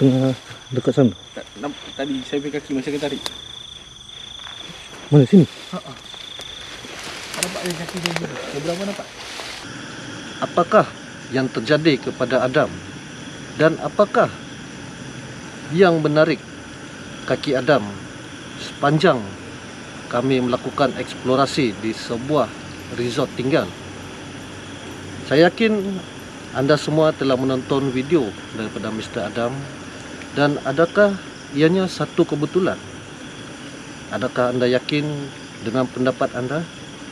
tengah dekat sana. Tadi saya pergi kaki masa saya tarik. Mana sini? Nampak ada kaki dia juga. Berapa nampak? Apakah yang terjadi kepada Adam dan apakah yang menarik kaki Adam sepanjang kami melakukan eksplorasi di sebuah resort tinggal? Saya yakin anda semua telah menonton video daripada Mr. Adam, dan adakah ianya satu kebetulan? Adakah anda yakin dengan pendapat anda?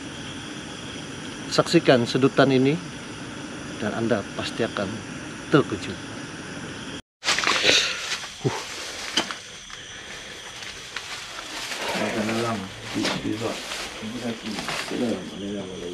Saksikan sedutan ini dan anda pasti akan terkejut. Dalam di resort. Ini kaki. Dalam lagi.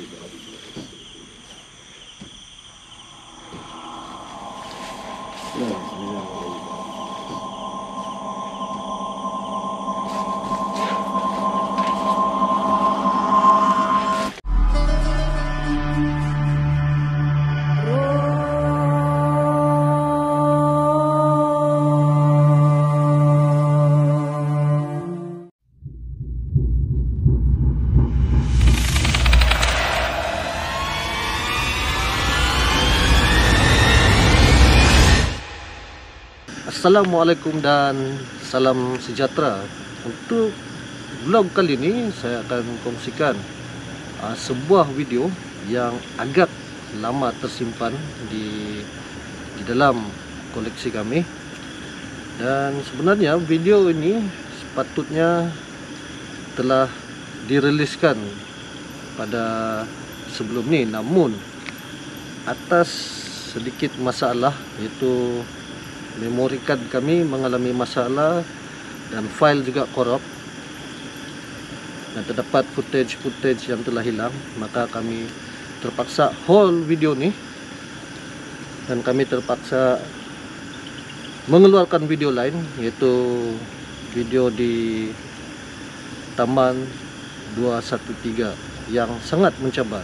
Assalamualaikum dan salam sejahtera. Untuk vlog kali ini saya akan kongsikan sebuah video yang agak lama tersimpan di dalam koleksi kami. Dan sebenarnya video ini sepatutnya telah diriliskan pada sebelum ni, namun atas sedikit masalah, iaitu memori card kami mengalami masalah dan file juga korup dan terdapat footage yang telah hilang, maka kami terpaksa hold video ni dan kami terpaksa mengeluarkan video lain, yaitu video di Taman 213 yang sangat mencabar.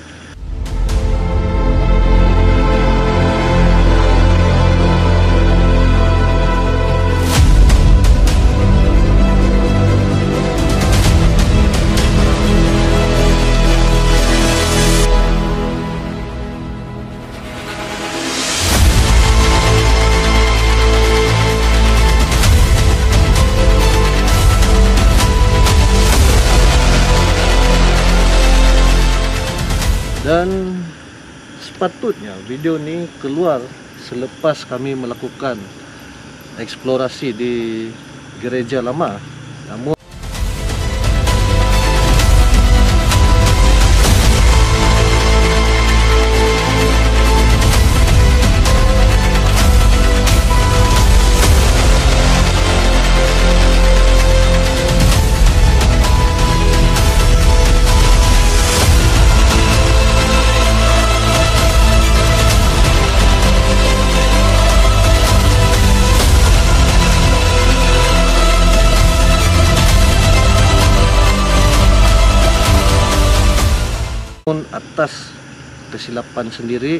Dan sepatutnya video ini keluar selepas kami melakukan eksplorasi di gereja lama. Namun atas kesilapan sendiri,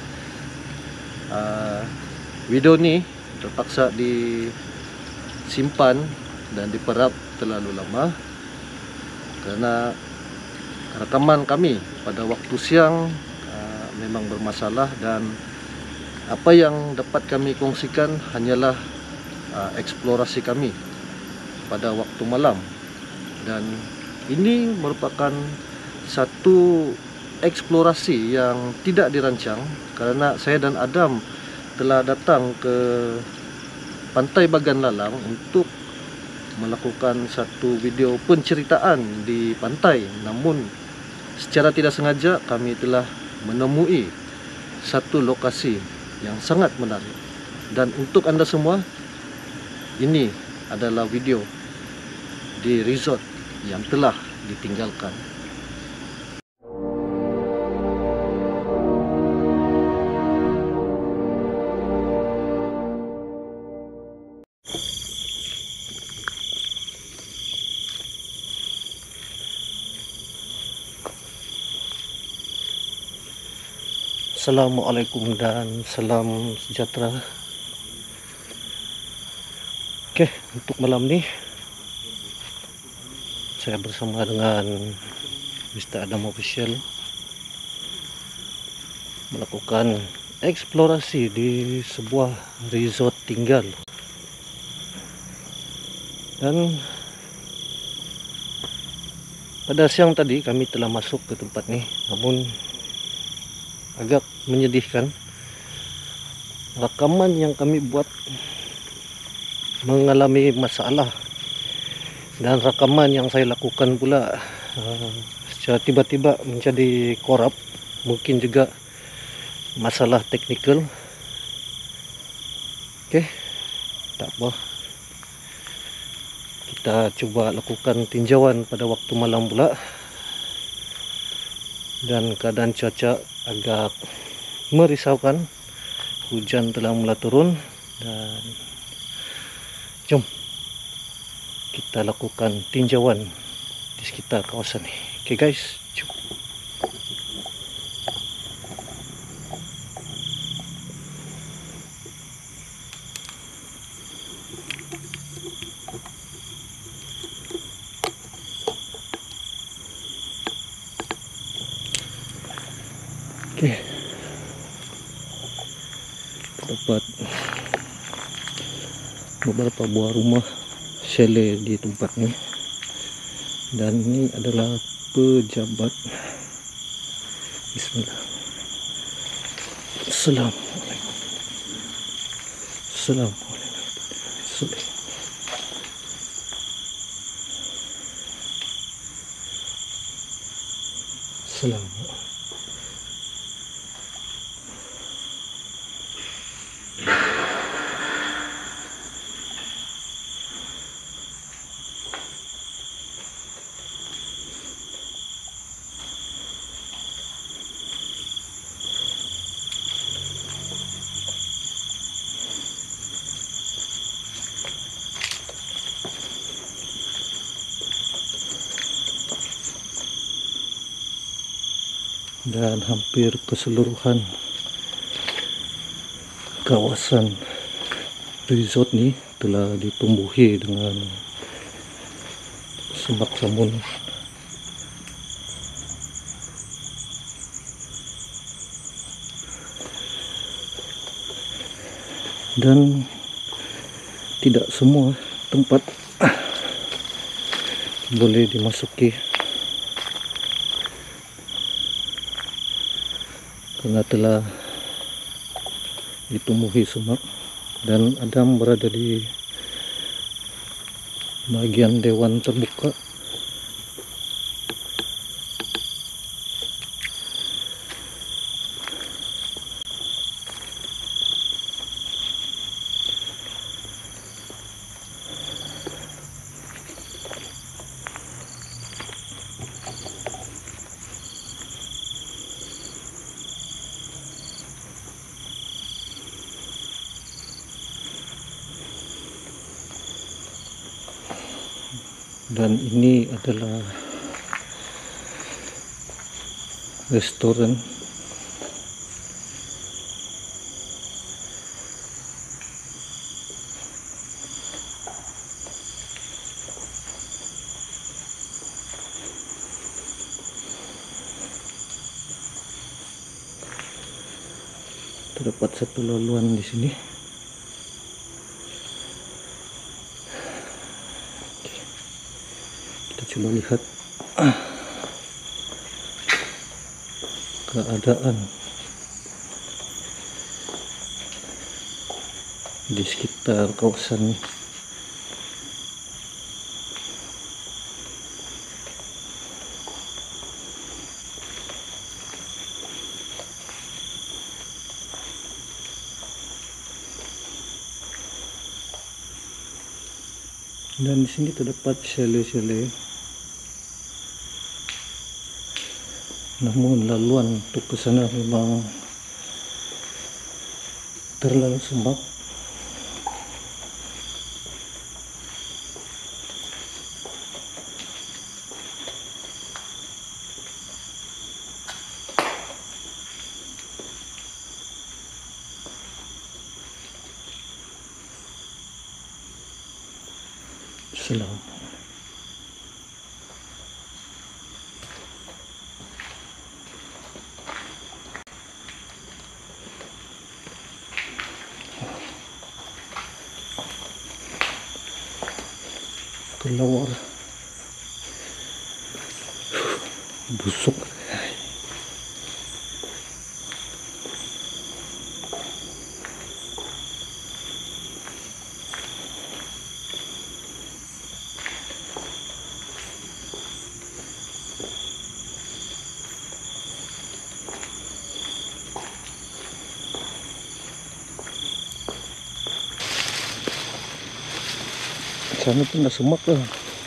video ni terpaksa disimpan dan diperap terlalu lama kerana rekaman kami pada waktu siang memang bermasalah, dan apa yang dapat kami kongsikan hanyalah eksplorasi kami pada waktu malam. Dan ini merupakan satu eksplorasi yang tidak dirancang kerana saya dan Adam telah datang ke Pantai Bagan Lalang untuk melakukan satu video penceritaan di pantai. Namun secara tidak sengaja kami telah menemui satu lokasi yang sangat menarik. Dan untuk anda semua, ini adalah video di resort yang telah ditinggalkan. Assalamualaikum dan salam sejahtera. Oke, untuk malam ini saya bersama dengan Mr. Adam Official melakukan eksplorasi di sebuah resort tinggal. Dan pada siang tadi kami telah masuk ke tempat ini, namun agak menyedihkan, rekaman yang kami buat mengalami masalah, dan rekaman yang saya lakukan pula secara tiba-tiba menjadi korup. Mungkin juga masalah teknikal. Oke, tak apa, kita coba lakukan tinjauan pada waktu malam pula. Dan keadaan cuaca agak merisaukan, hujan telah mulai turun, dan jom kita lakukan tinjauan di sekitar kawasan ini. Oke guys, cukup. Oke, terdapat beberapa buah rumah chalet di tempat ini, dan ini adalah pejabat. Bismillah. Assalamualaikum. Assalamualaikum. Assalamualaikum. Dan hampir keseluruhan kawasan resort ini telah ditumbuhi dengan semak samun. Dan tidak semua tempat boleh dimasuki karena telah ditumbuhi semak, dan Adam berada di bagian dewan terbuka. Dan ini adalah restoran terdapat satu laluan di sini. Coba lihat keadaan di sekitar kawasan. Dan di sini terdapat chalet-chalet. Namun laluan untuk ke sana memang terlalu sembab. silang. Kelawar busuk. Sana pun dah semak lah.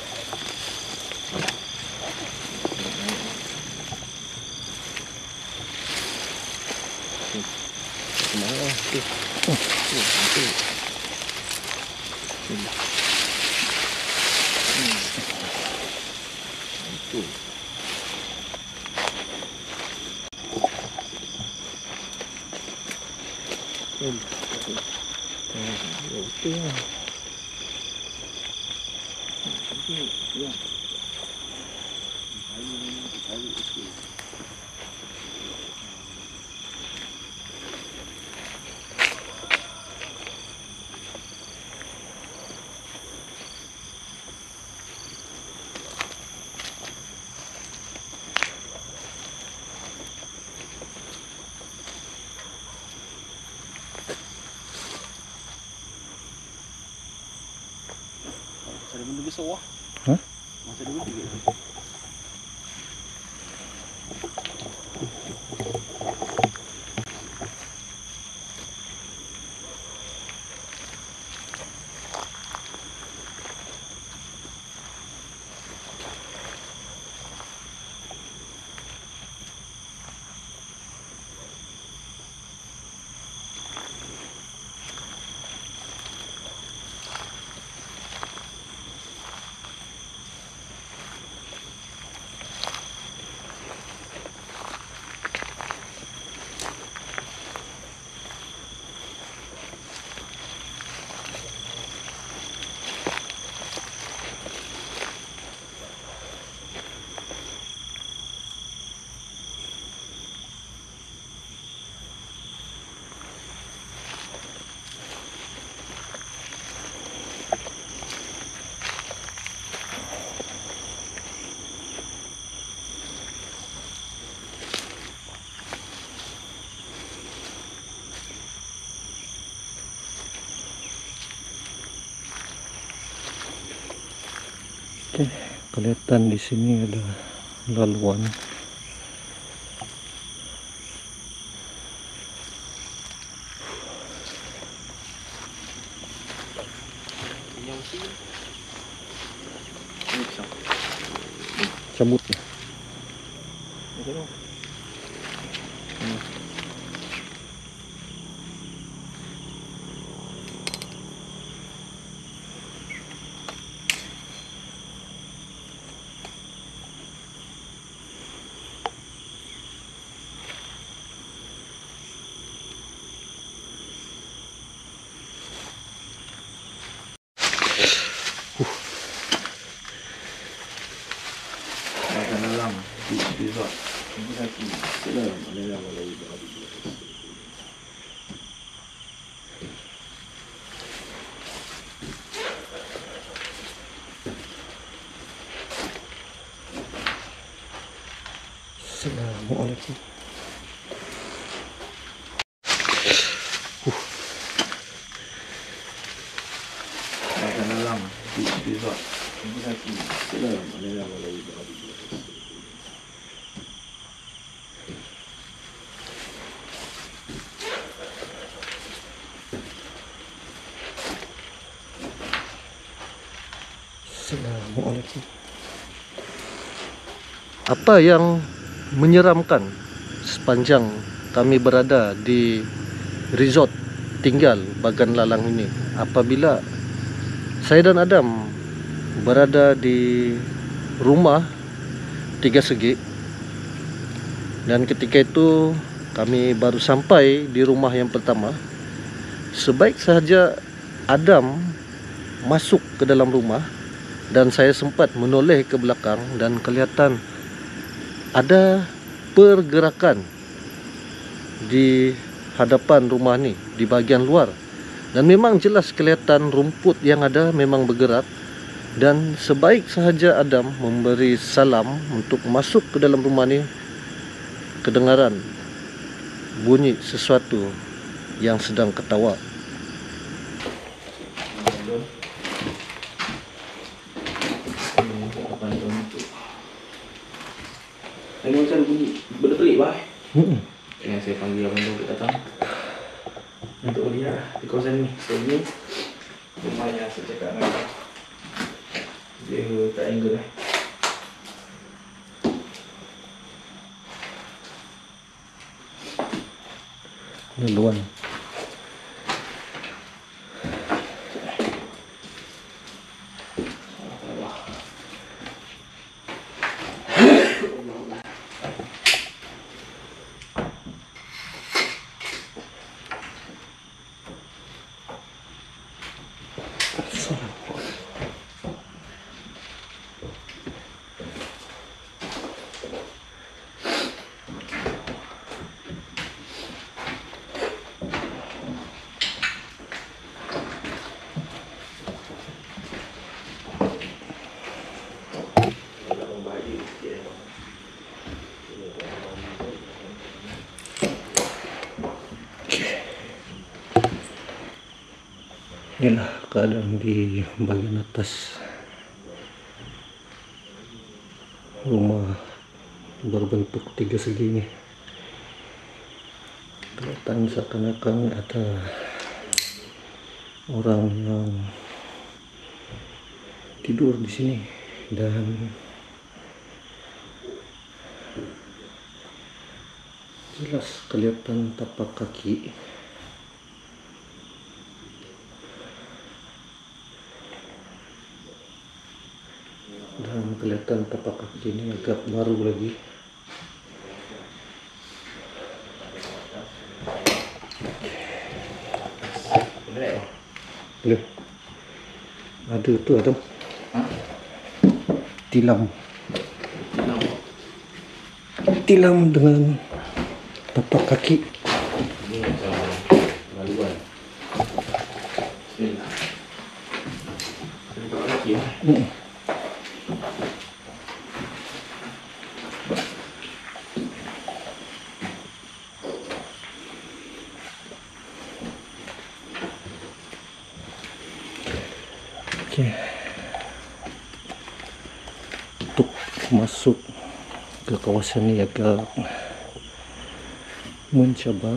Ada benda besar wah. Hah? Macam ada benda ke? Oke, kelihatan di sini ada laluan. Yang sini. Ini pisang. Cabut. Macam mana? Makan dalam. Resort. Ini kaki. Selam. Mana dah mulai berhabis. Assalamualaikum. Makan dalam. Resort. Ini kaki. Selam. Mana dah mulai berhabis. Assalamualaikum. Apa yang menyeramkan sepanjang kami berada di resort tinggal Bagan Lalang ini, apabila saya dan Adam berada di rumah Tiga Segi, dan ketika itu kami baru sampai di rumah yang pertama. Sebaik sahaja Adam masuk ke dalam rumah, dan saya sempat menoleh ke belakang dan kelihatan ada pergerakan di hadapan rumah ni, di bahagian luar. Dan memang jelas kelihatan rumput yang ada memang bergerak. Dan sebaik sahaja Adam memberi salam untuk masuk ke dalam rumah ni, kedengaran bunyi sesuatu yang sedang ketawa. Ini macam bunyi berdelik bah. Yang saya panggil abang Daud datang untuk melihat di kawasan ni. So ni rumah yang saya cakap dengan abang. Dia triangle lah. Laluan. Inilah keadaan di bagian atas rumah berbentuk 3 segi ini. Kelihatan seakan-akan ada orang yang tidur di sini dan jelas kelihatan tapak kaki. Dan kelihatan tapak kaki ini agak baru lagi. Boleh. Ada tu Adam. Tilam dengan tapak kaki. Ini macam laluan. Bismillah. Ini tapak kaki lah. Oke. Untuk masuk ke kawasan ini agak mencabar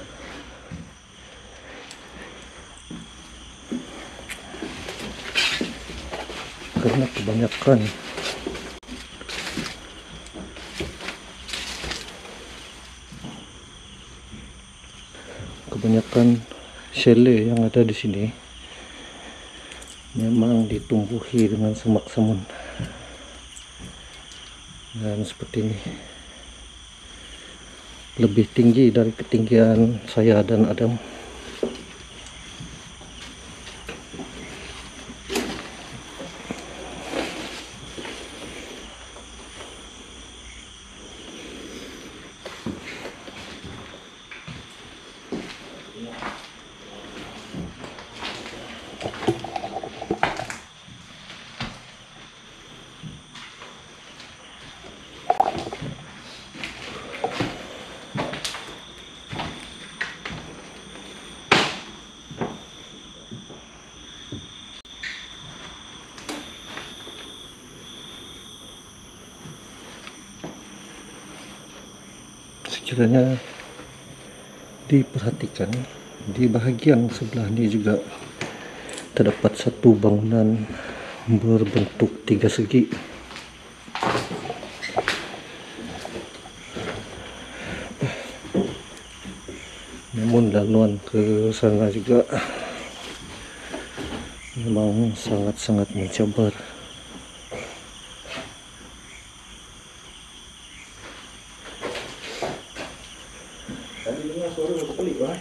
karena kebanyakan chalet yang ada di sini memang ditumbuhi dengan semak semun dan seperti ini, lebih tinggi dari ketinggian saya dan Adam. Sekiranya diperhatikan, di bahagian sebelah ini juga terdapat satu bangunan berbentuk 3 segi. Namun laluan ke sana juga memang sangat-sangat mencabar. Tadi dengar suara berkelik bah.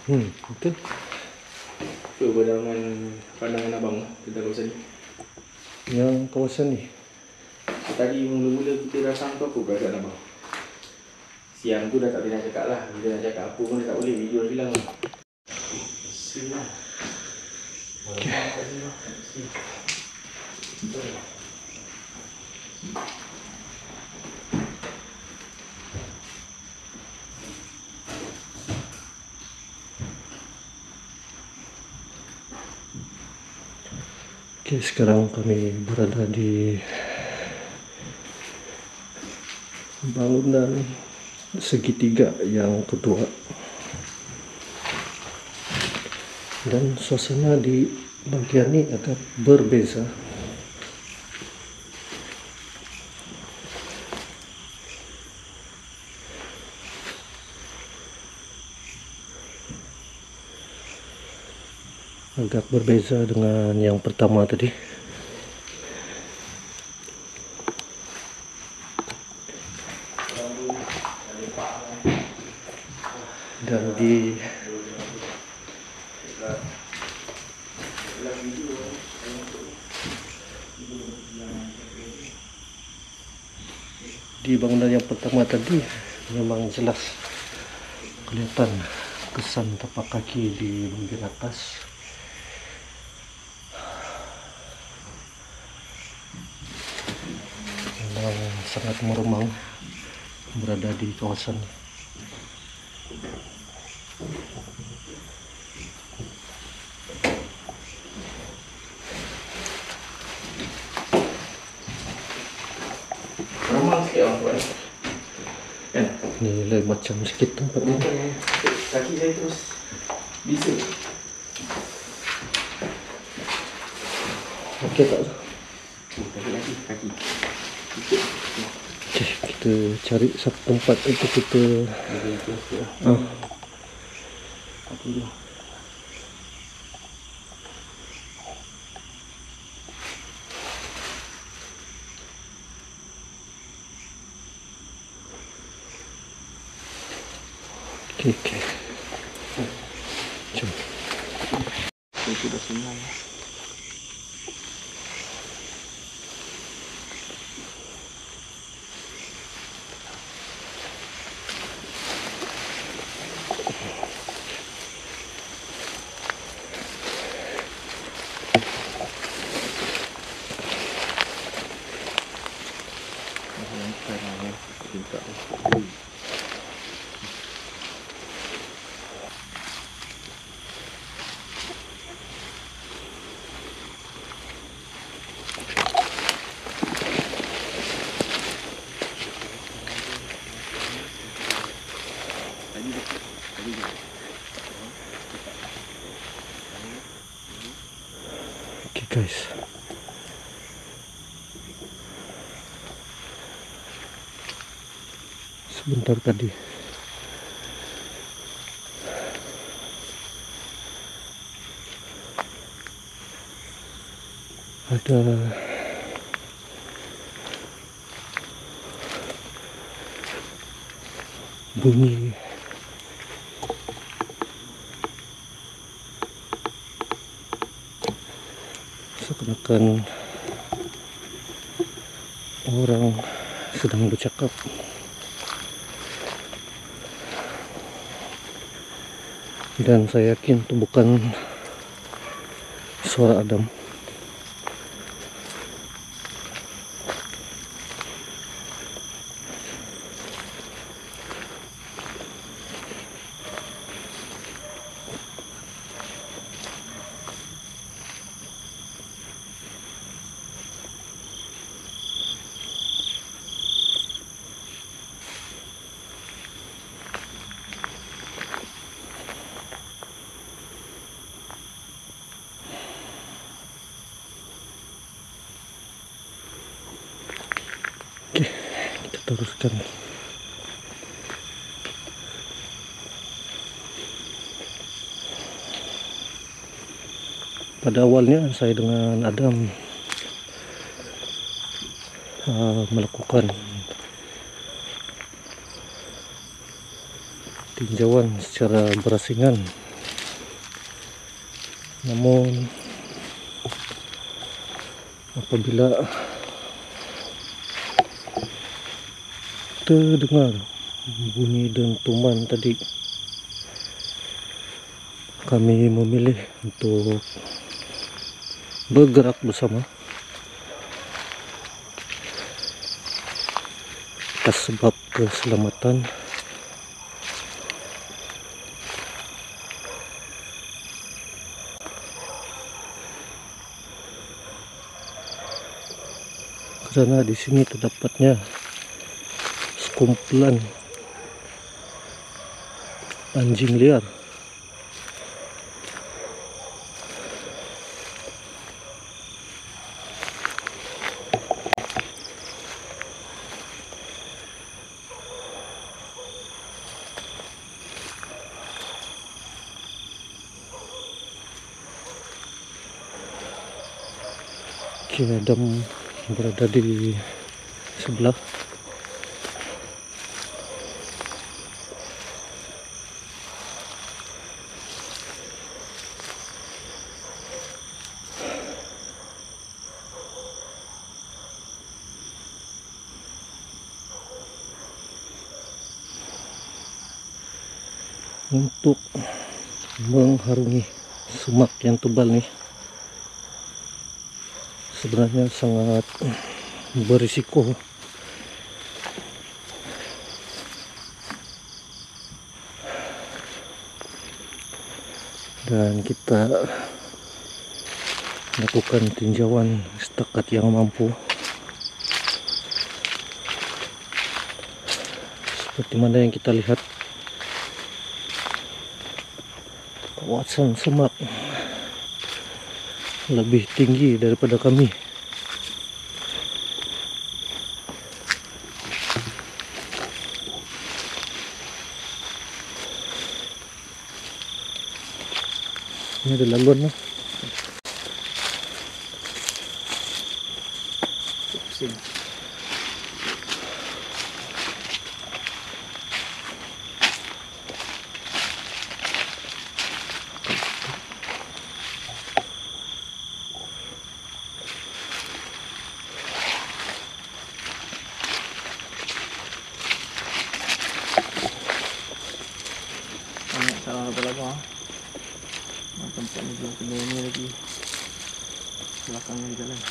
Betul. Coba pandangan abang tentang kawasan ni. Yang kawasan ni. Tadi mula-mula kita datang tu apa keadaan abang? Siang tu dah tak boleh nak cakap lah. Bila nak cakap apa pun dah tak boleh. Video dah hilang lah. Sini lah. Kat sini lah. Sini. Okey, sekarang kami berada di bangunan segitiga yang kedua. Dan suasana di bagian ini agak berbeza. Agak berbeza dengan yang pertama tadi. Dan di bangunan yang pertama tadi memang jelas kelihatan kesan tapak kaki di bagian atas. Memang sangat meremang berada di kawasan ini. Ramang sikit orang tuan. Kan? Ni lain macam sikit tempat ni. Kaki saya terus bisa. Okey tak? Kaki. Okey, kita cari satu tempat untuk kita Kaki dia. okey. Jom. Itu dah senang. Okey guys. Sebentar tadi ada bunyi seakan-akan orang sedang bercakap. Dan saya yakin itu bukan suara Adam. Oke, kita teruskan. Pada awalnya saya dengan Adam melakukan tinjauan secara berasingan Namun apabila terdengar bunyi dentuman tadi, kami memilih untuk bergerak bersama atas sebab keselamatan. Karena di sini terdapatnya sekumpulan anjing liar. Adam berada di sebelah. Untuk mengharungi semak yang tebal nih sebenarnya sangat berisiko, dan kita lakukan tinjauan setakat yang mampu. Seperti mana yang kita lihat, kawasan semak lebih tinggi daripada kami. Ini ada laluan lah. Salah apa lagi ah? Tempat ni belum kena ini lagi. Belakangnya di jalan.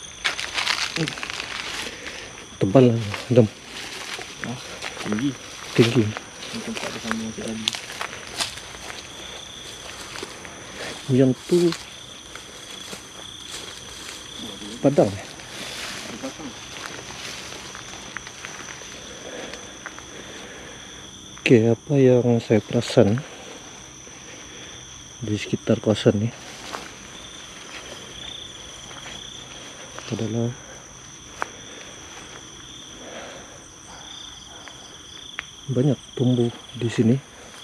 Tebal lah, Adam. Ah, tinggi. Tinggi. Ini tempat ada sambung sikit lagi. Yang tu padang. Oke, apa yang saya perasan di sekitar kawasan ini adalah banyak tumbuh di sini.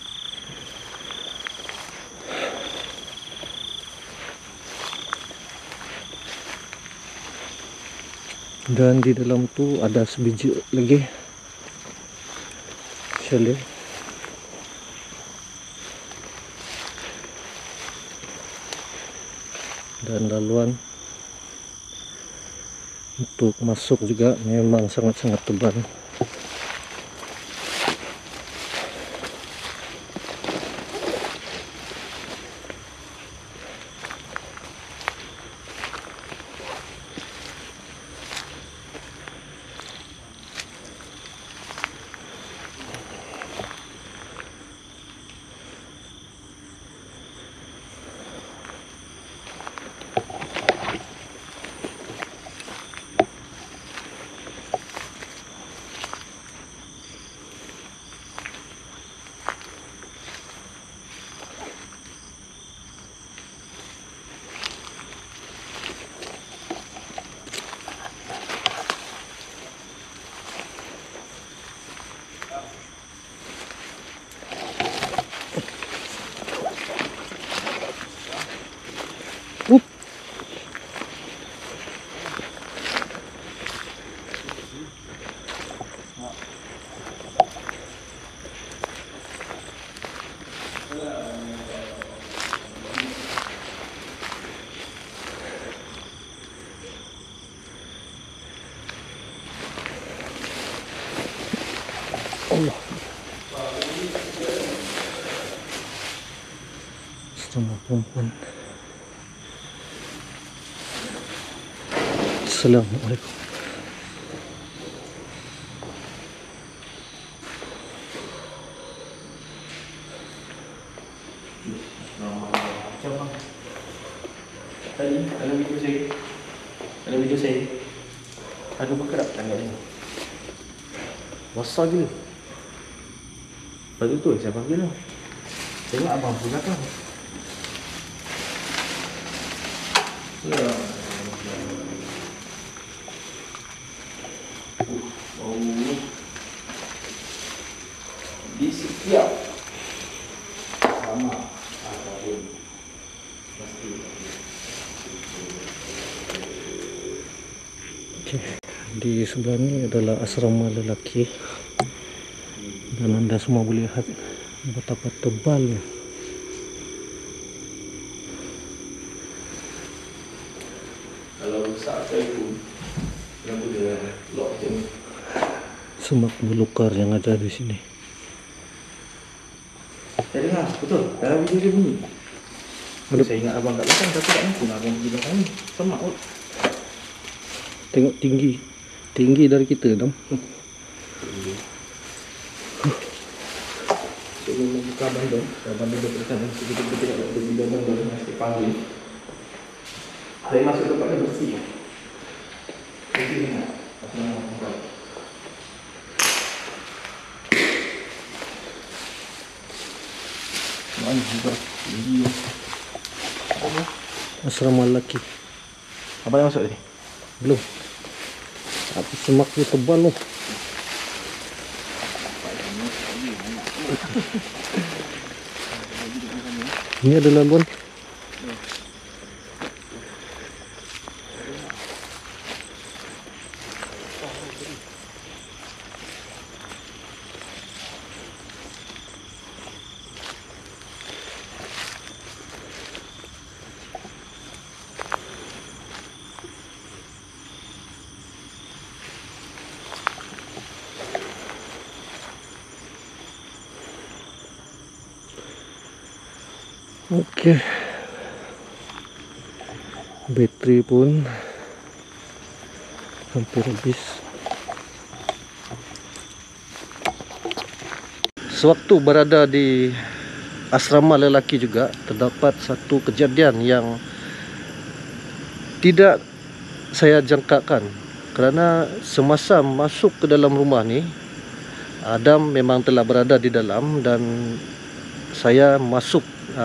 Dan di dalam tu ada sebiji lagi. Saya lihat. Dan laluan untuk masuk juga memang sangat-sangat tebal. perempuan. Assalamualaikum. Macam bang. Tadi dalam video saya ada bergerak tangan ni. Besar gila. Lepas tu saya panggil lah. Tengok abang pun belakang. Ya. Oh. Di setiap sama apapun pasti. Okay. Di sebelah ni adalah asrama lelaki dan anda semua boleh lihat betapa tebalnya. Kalau rusak saya pun yang boleh lock macam ni. Semak belukar yang ada di sini. Saya dengar, betul. Dalam video dia bunyi. Ada. Saya ingat abang kat belakang, tapi tak mampu nak abang pergi belakang ni. Semak kot. Tengok tinggi dari kita dong. Saya mau buka bandung. Bandung dia terdekat. Kita tengok ada bidang bandung. Saya panggil. Saya masuk tempat dia bersih. Bersih ingat. Apa nama tempat. Mana juga tinggi. Asrama lelaki. Apa yang masuk tadi? Belum. Tapi semaknya tebal loh. Ini adalah laluan. Oke. Bateri pun hampir habis. Sewaktu berada di asrama lelaki juga terdapat satu kejadian yang tidak saya jangkakan, kerana semasa masuk ke dalam rumah ni, Adam memang telah berada di dalam dan saya masuk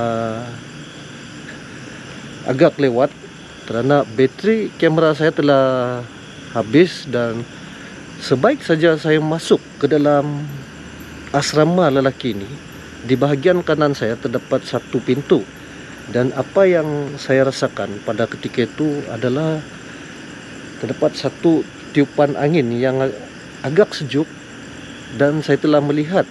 agak lewat kerana bateri kamera saya telah habis, dan sebaik saja saya masuk ke dalam asrama lelaki ini, di bahagian kanan saya terdapat satu pintu, dan apa yang saya rasakan pada ketika itu adalah terdapat satu tiupan angin yang agak sejuk, dan saya telah melihat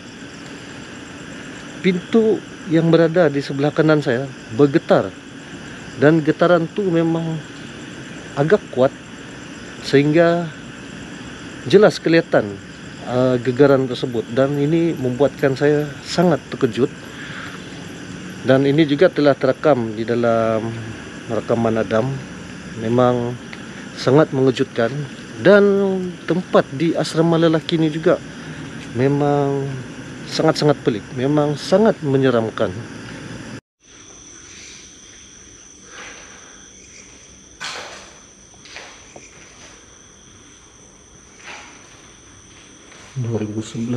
pintu yang berada di sebelah kanan saya bergetar, dan getaran itu memang agak kuat sehingga jelas kelihatan gegaran tersebut, dan ini membuatkan saya sangat terkejut. Dan ini juga telah terekam di dalam rekaman Adam. Memang sangat mengejutkan, dan tempat di asrama lelaki ini juga memang sangat-sangat pelik, memang sangat menyeramkan. ...2011.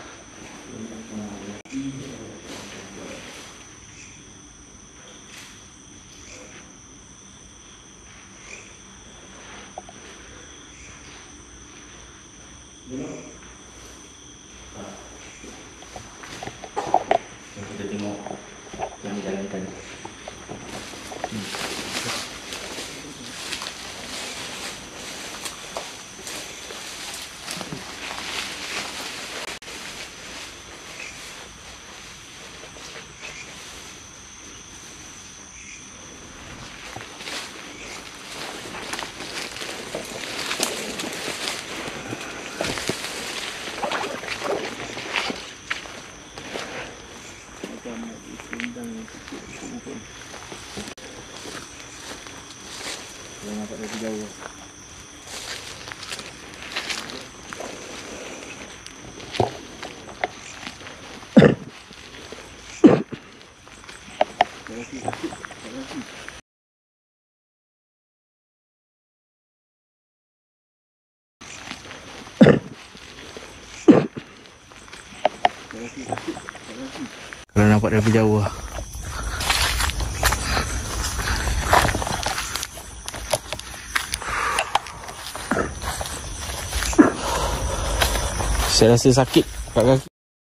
Kita tengok yang dijalankan. nampak dari jauh. Kalau nampak dari jauh. Saya rasa sakit kat kaki.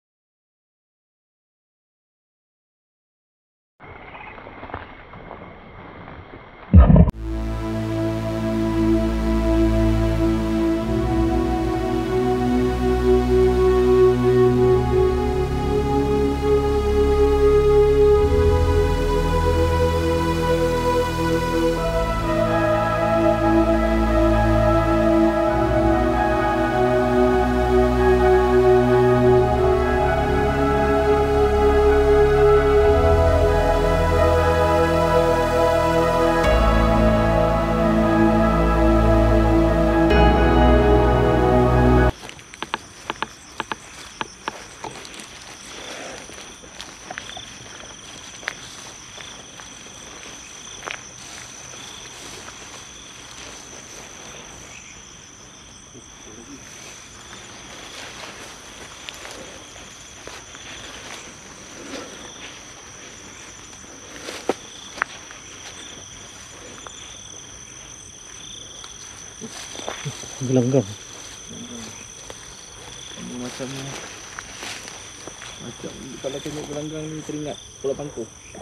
Gelanggang. Macam kalau tengok gelanggang ni teringat Pulau Pangkor.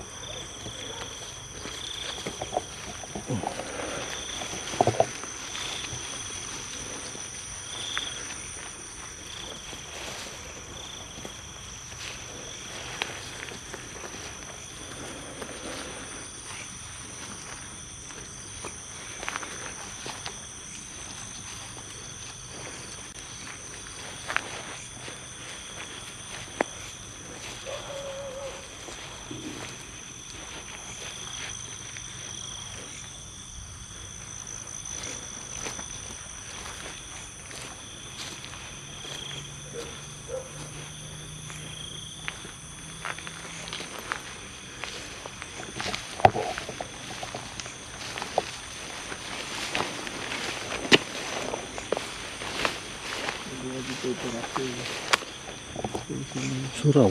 Surau.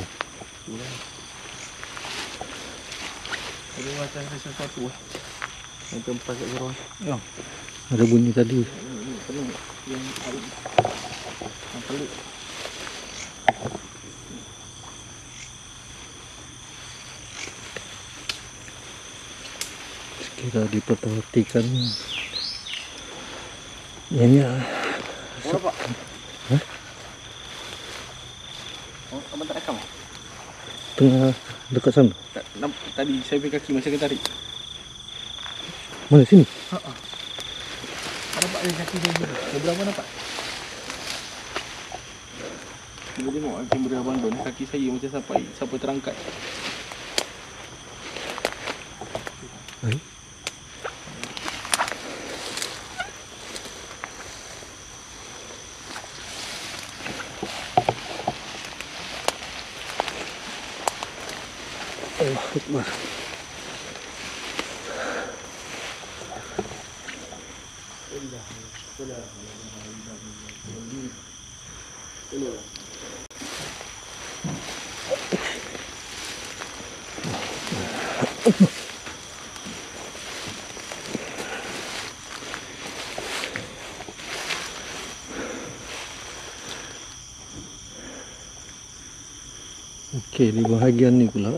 Ada macam ada sesuatu yang tempat kat surau. Ya. Ada bunyi tadi. Penuh yang air. Yang pelik. Sekira diperhatikan. Ini ya. Mana Pak? Hah? Oh, abang tak rekam? Tengah dekat sana. Tadi saya punya kaki macam kena tarik. Mana sini? Nampak dia kaki saya ni. Seberapa nampak? Cuba tengok kamera abang Don. Kaki saya macam siapa terangkat. Hai. Allahu Akbar. Okey, di bahagian ni pula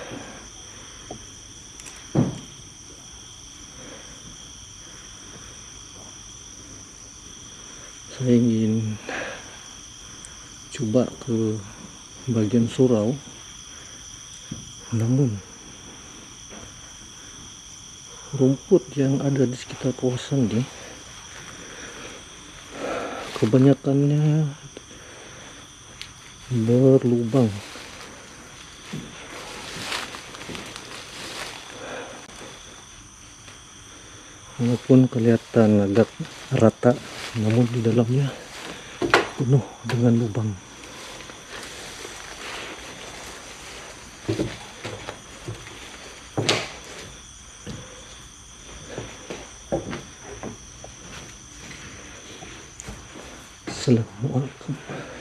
saya ingin cuba ke bagian surau, namun rumput yang ada di sekitar kawasan ini kebanyakannya berlubang. Walaupun kelihatan agak rata, namun di dalamnya penuh dengan lubang. Assalamualaikum.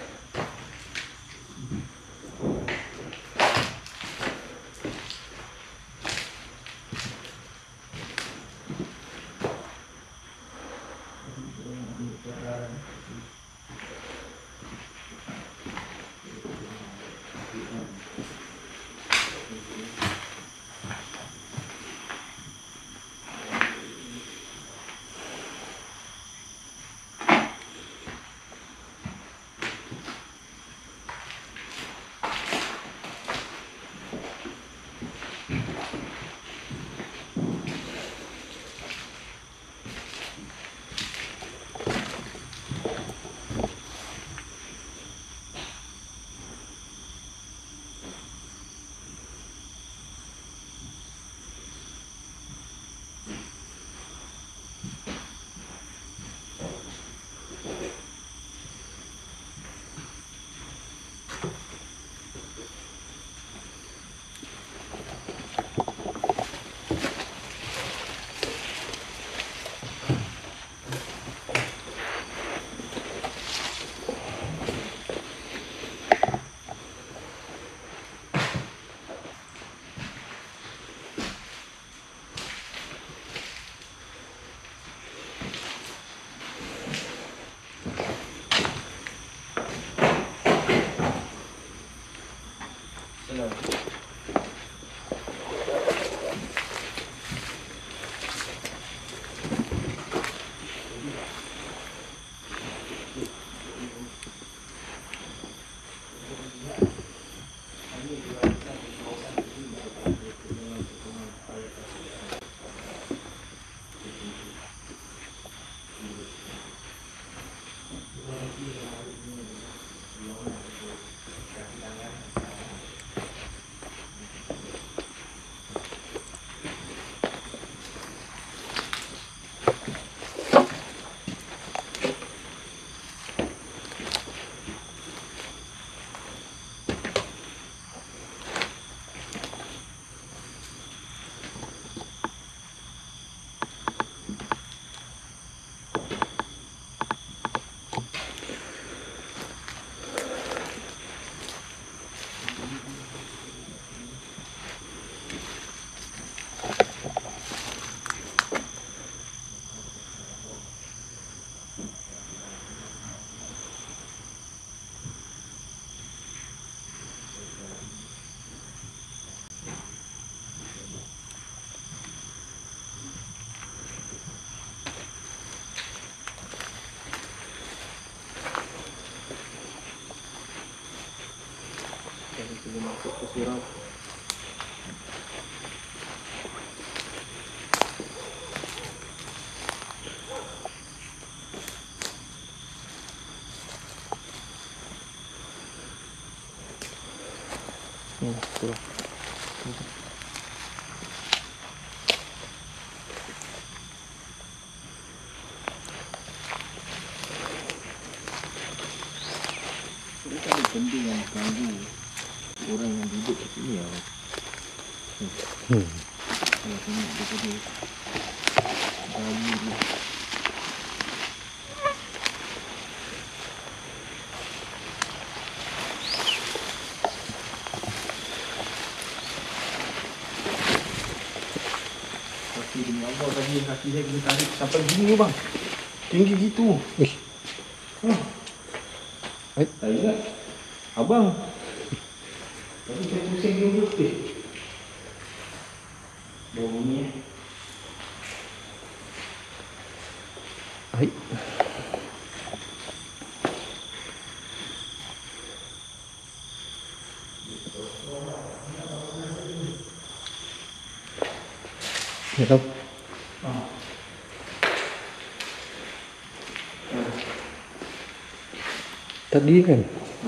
Sebelum masuk ke surau. Surau. Ini kan ada benda yang ganggu orang yang duduk di sini ya. Kalau tengok dia tadi bayi dia. Kaki demi Allah tadi kaki saya kena tarik sampai gini bang. Tinggi gitu. Tak ingat. Abang. Tapi saya pusing dulu betul. Bau ni Ai. Ya tahu. Tadi kan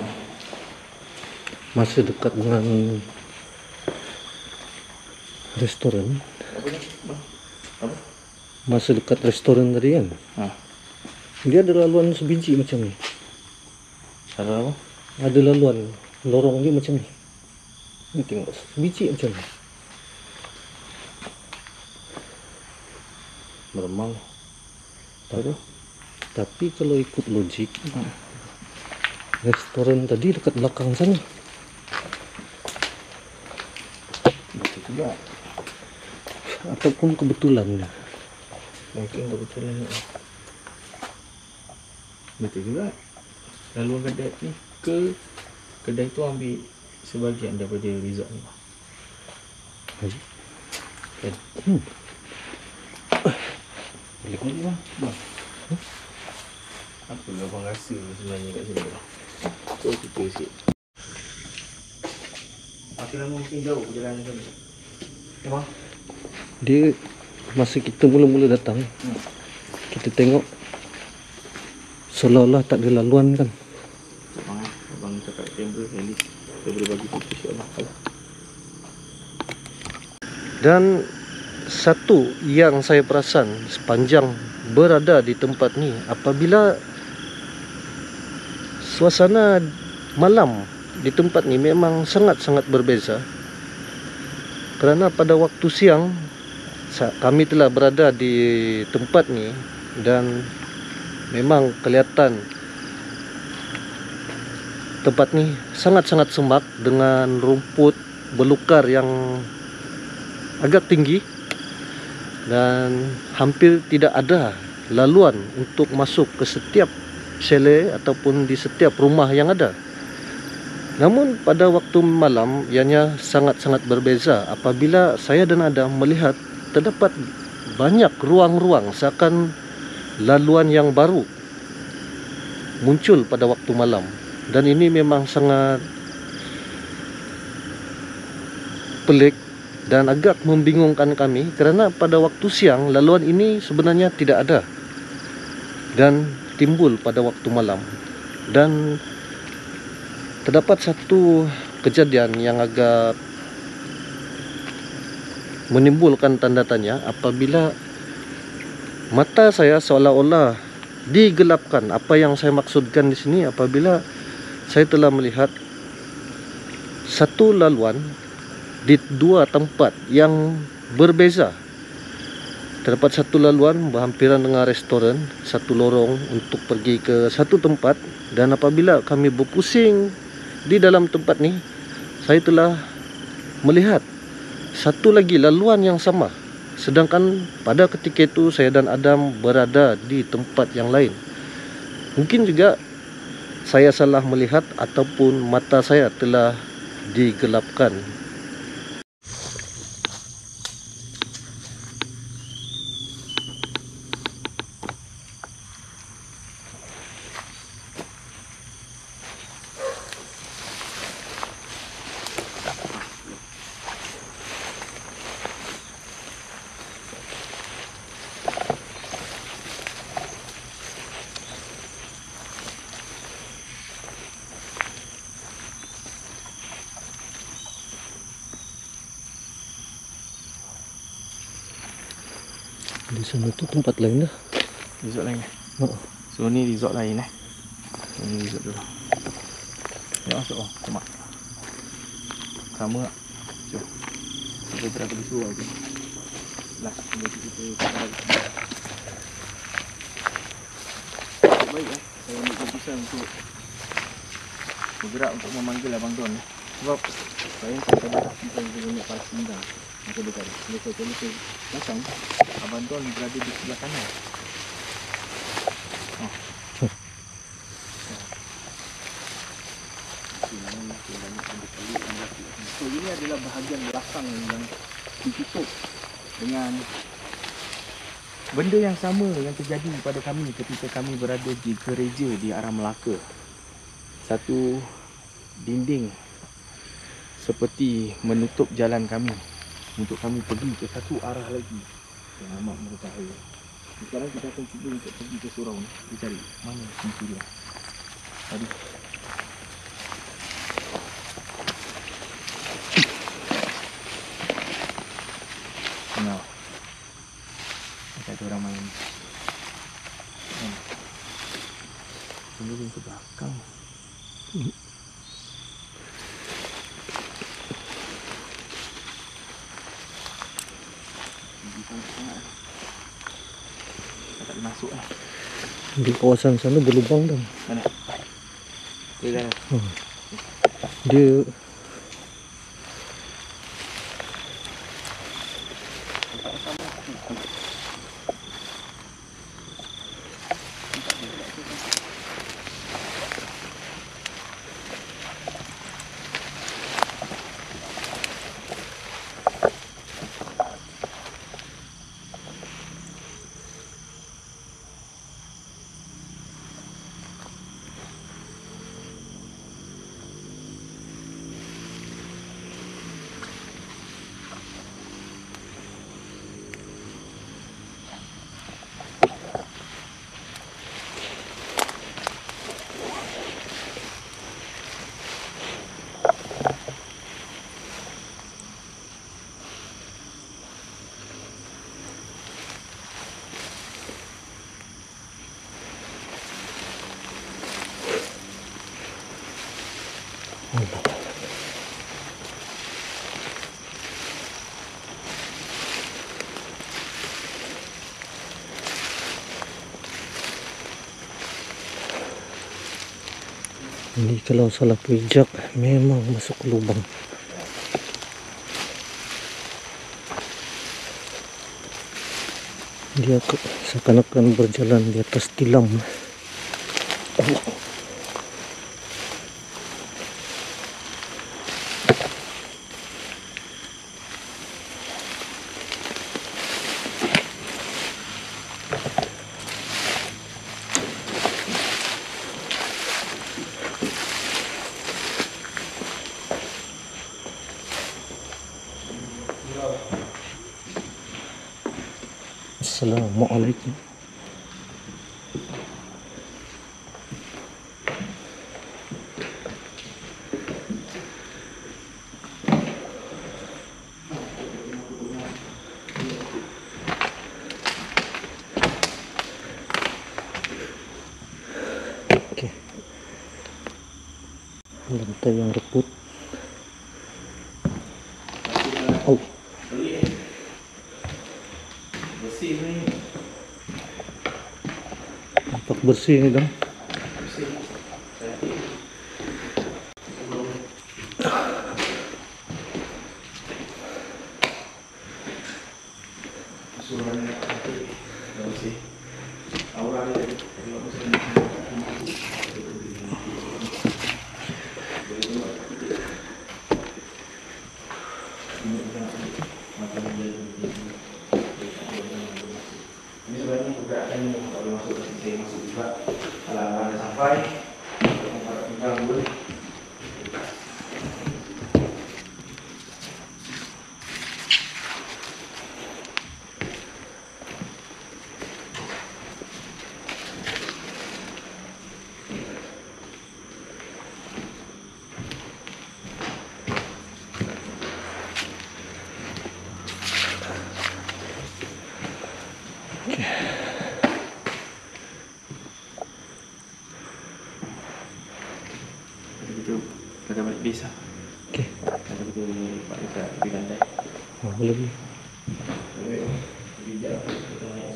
masih dekat dengan restoran. apa ni? Bang? Apa? Masa dekat restoran tadi kan, Ha. dia ada laluan sebiji macam ni. Ada apa? Ada laluan lorong dia macam ni. Ni tengok sebiji macam ni. Meremang. Tahu? Tapi kalau ikut logik, restoran tadi dekat belakang sana. Betul juga. Ataupun kebetulan. Mungkin kebetulan ni. Betul juga. Laluan kedai ni ke kedai tu ambil sebahagian daripada resort ni. Hai. Kan? Boleh kau ni bang? Apa yang abang rasa sebenarnya kat sini bang? So kita sikit. Makin lama makin jauh perjalanan kami. Ya bang? Dia masa kita mula-mula datang, kita tengok seolah-olah tak ada laluan kan. Abang cakap kamera at least kita boleh bagi foto insyaAllah. Dan satu yang saya perasan sepanjang berada di tempat ni, apabila suasana malam di tempat ni memang sangat-sangat berbeza. Kerana pada waktu siang kami telah berada di tempat ni dan memang kelihatan tempat ni sangat-sangat semak dengan rumput belukar yang agak tinggi dan hampir tidak ada laluan untuk masuk ke setiap chalet ataupun di setiap rumah yang ada. Namun pada waktu malam ianya sangat-sangat berbeza apabila saya dan Adam melihat terdapat banyak ruang-ruang seakan laluan yang baru muncul pada waktu malam. Dan ini memang sangat pelik dan agak membingungkan kami kerana pada waktu siang laluan ini sebenarnya tidak ada dan timbul pada waktu malam. Dan terdapat satu kejadian yang agak menimbulkan tanda tanya apabila mata saya seolah-olah digelapkan. Apa yang saya maksudkan di sini apabila saya telah melihat satu laluan di dua tempat yang berbeza. Terdapat satu laluan berhampiran dengan restoran, satu lorong untuk pergi ke satu tempat, dan apabila kami berpusing di dalam tempat ni, saya telah melihat satu lagi laluan yang sama. Sedangkan pada ketika itu saya dan Adam berada di tempat yang lain. Mungkin juga saya salah melihat ataupun mata saya telah digelapkan. Di sana tu tempat lain dah. Resort lain. Oh. So ni resort lain Ini resort dulu. Ya masuk oh, semak. Sama tak? Jom. Kita berapa di suruh je. Lah, kita baik saya ambil keputusan untuk bergerak untuk memanggil Abang Don. Sebab saya tak kita banyak para sindang. Masa dekat mereka datang, Abang Don berada di sebelah kanan. So ini adalah bahagian belakang yang ditutup dengan benda yang sama yang terjadi pada kami ketika kami berada di gereja di arah Melaka. Satu dinding seperti menutup jalan kami untuk kami pergi ke satu arah lagi yang amat berbahaya. Sekarang kita akan cuba untuk pergi ke surau ni. Kita cari mana pintu dia. Tadi Dekat tu orang main. Ini ke belakang. Tak masuk lah. Di kawasan sana berlubang dah. Mana? Dia kan. Dia ini kalau salah pijak memang masuk ke lubang. Dia seakan-akan berjalan di atas tilam. Assalamualaikum. Oke. Lantai yang reput. Oh. Bersih ni. Nampak bersih ni dong. Bersih. Suruhannya bersih. Aura dia tengok bersih. Ini sebenarnya pergerakan kalau masuk ke sini masuk juga. Kalau ada sampai, kalau ada tinggal boleh. Itu kita balik base lah. Okey. Kita betul lepak dekat tepi lantai. Oh, boleh. Boleh. Bijak kita naik.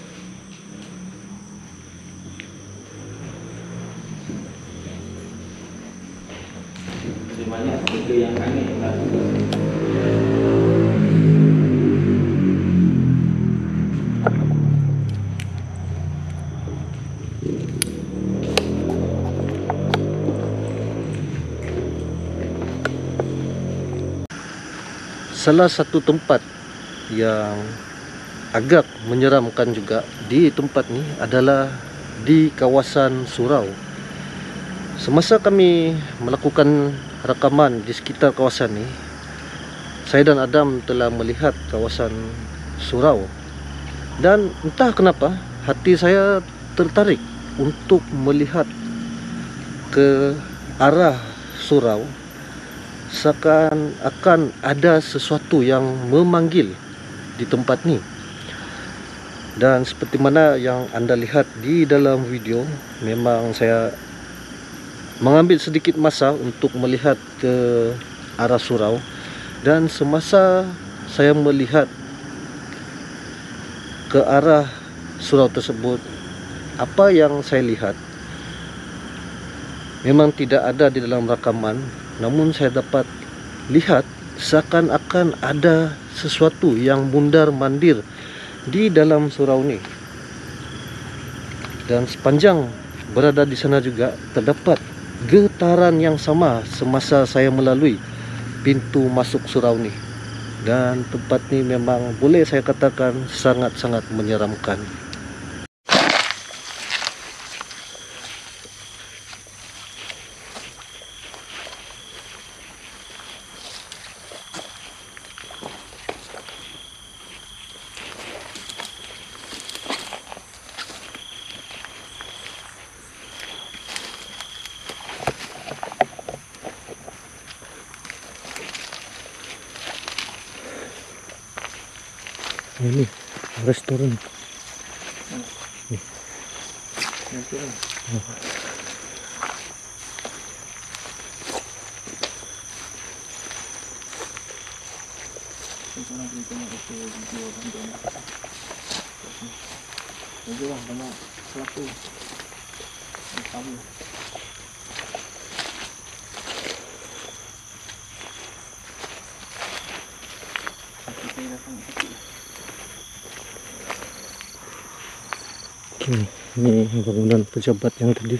Jadi banyak benda yang aneh lah. Salah satu tempat yang agak menyeramkan juga di tempat ni adalah di kawasan surau. Semasa kami melakukan rakaman di sekitar kawasan ni, saya dan Adam telah melihat kawasan surau. Dan entah kenapa hati saya tertarik untuk melihat ke arah surau. Seakan-akan ada sesuatu yang memanggil di tempat ni. Dan seperti mana yang Anda lihat di dalam video, memang saya mengambil sedikit masa untuk melihat ke arah surau. Dan semasa saya melihat ke arah surau tersebut, apa yang saya lihat memang tidak ada di dalam rakaman, namun saya dapat lihat seakan-akan ada sesuatu yang mundar-mandir di dalam surau ini. Dan sepanjang berada di sana juga terdapat getaran yang sama semasa saya melalui pintu masuk surau ini. Dan tempat ini memang boleh saya katakan sangat-sangat menyeramkan. Ini restoran. Banyak pelaku. Kamu. Ini bangunan pejabat yang tadi.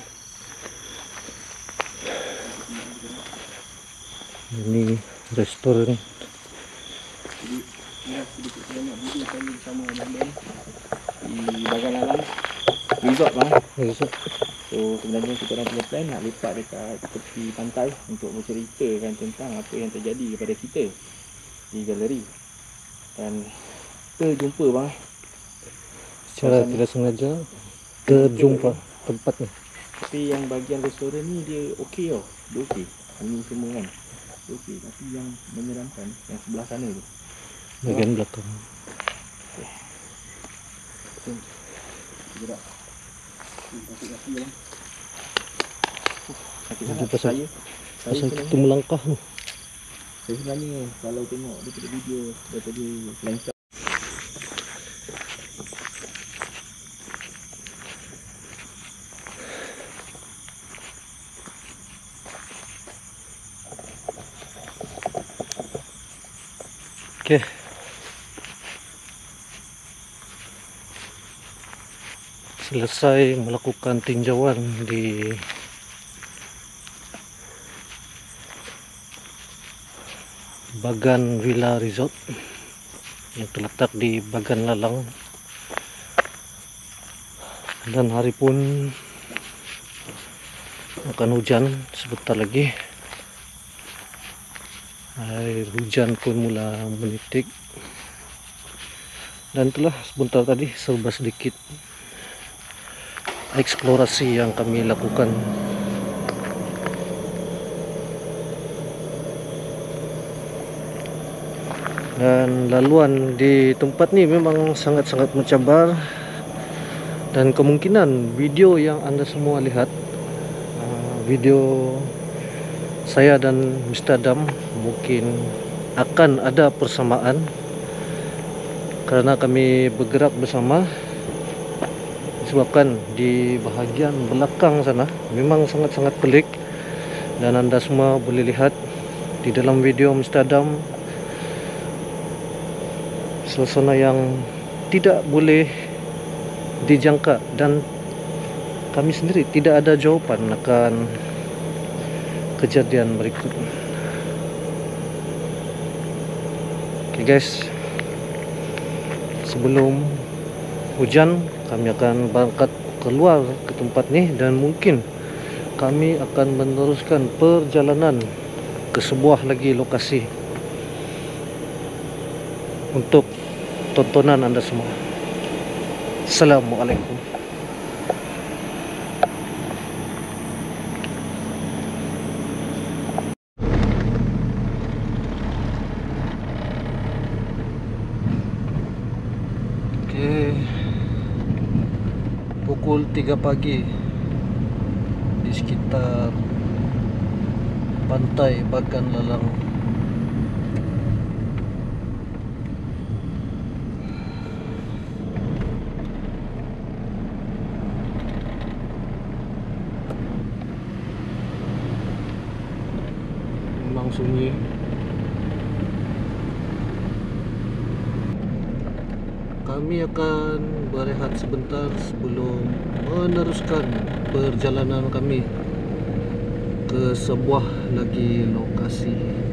Ini restoran. Jadi ya sedikit banyak video kami bersama abang-abang di Bagan Alam resort bang. Resort. So sebenarnya kita orang punya plan nak lepak dekat tepi pantai untuk menceritakan tentang apa yang terjadi kepada kita di galeri. Dan terjumpa bang, Secara tidak sengaja terjumpa tempat ni. tapi yang bahagian restoran ni dia okey tau. Dia okey. Ini semua kan dia okey, tapi yang menyeramkan yang sebelah sana tu. Bagian belakang. Gerak. Kaki bang. Sakit Itu sangat. pasal Saya kita sebenarnya, melangkah ni. saya sebenarnya kalau tengok daripada video daripada lensa. Okey. Selesai melakukan tinjauan di Bagan Villa Resort yang terletak di Bagan Lalang, dan hari pun akan hujan sebentar lagi. Air hujan pun mula menitik, dan itulah sebentar tadi serba sedikit eksplorasi yang kami lakukan. Dan laluan di tempat ni memang sangat-sangat mencabar, dan kemungkinan video yang anda semua lihat, video saya dan Mr. Adam, mungkin akan ada persamaan karena kami bergerak bersama. Disebabkan di bahagian belakang sana memang sangat-sangat pelik, dan anda semua boleh lihat di dalam video Mr. Adam suasana yang tidak boleh dijangka, dan kami sendiri tidak ada jawapan akan kejadian berikut. Oke guys, sebelum hujan kami akan berangkat keluar ke tempat ni, dan mungkin kami akan meneruskan perjalanan ke sebuah lagi lokasi untuk tontonan anda semua. Assalamualaikum. Oke, pukul 3 pagi di sekitar pantai Bagan Lalang. Memang sunyi. Kami akan berehat sebentar sebelum meneruskan perjalanan kami ke sebuah lagi lokasi.